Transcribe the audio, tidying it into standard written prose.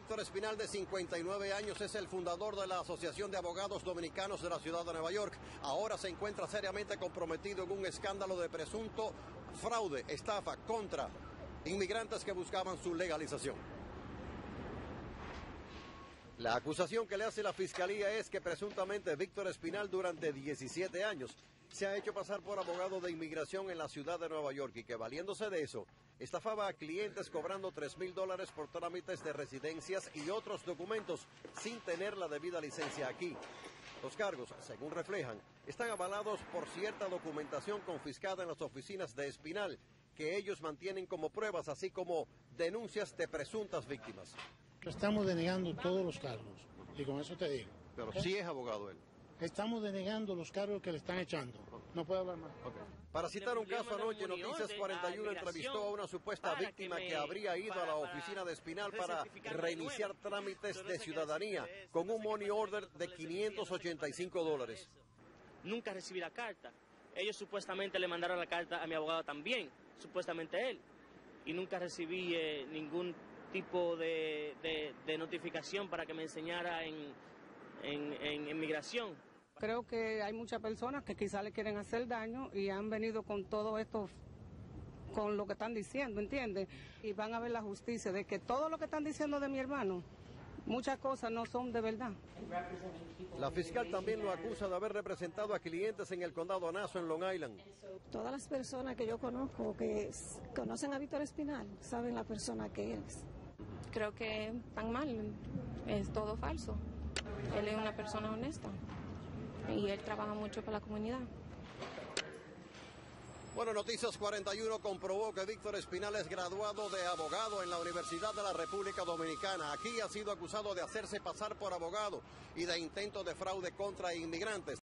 Víctor Espinal, de 59 años, es el fundador de la Asociación de Abogados Dominicanos de la ciudad de Nueva York. Ahora se encuentra seriamente comprometido en un escándalo de presunto fraude, estafa contra inmigrantes que buscaban su legalización. La acusación que le hace la fiscalía es que presuntamente Víctor Espinal durante 17 años se ha hecho pasar por abogado de inmigración en la ciudad de Nueva York y que, valiéndose de eso, estafaba a clientes cobrando $3,000 por trámites de residencias y otros documentos sin tener la debida licencia aquí. Los cargos, según reflejan, están avalados por cierta documentación confiscada en las oficinas de Espinal, que ellos mantienen como pruebas, así como denuncias de presuntas víctimas. Estamos denegando todos los cargos, y con eso te digo. Pero sí es abogado él. Estamos denegando los cargos que le están echando. No puedo hablar más. Okay. Para citar un caso, anoche Noticias 41 entrevistó a una supuesta víctima que habría ido a la oficina de Espinal para reiniciar trámites de ciudadanía con un money order de $585. Nunca recibí la carta. Ellos supuestamente le mandaron la carta a mi abogado también, supuestamente él. Y nunca recibí ningún tipo de notificación para que me enseñara en inmigración. Creo que hay muchas personas que quizás le quieren hacer daño y han venido con todo esto, con lo que están diciendo, ¿entiendes? Y van a ver la justicia de que todo lo que están diciendo de mi hermano, muchas cosas no son de verdad. La fiscal también lo acusa de haber representado a clientes en el condado Nassau, en Long Island. Todas las personas que yo conozco que conocen a Víctor Espinal saben la persona que él es. Creo que están mal, es todo falso. Él es una persona honesta y él trabaja mucho para la comunidad. Bueno, Noticias 41 comprobó que Víctor Espinal es graduado de abogado en la Universidad de la República Dominicana. Aquí ha sido acusado de hacerse pasar por abogado y de intento de fraude contra inmigrantes.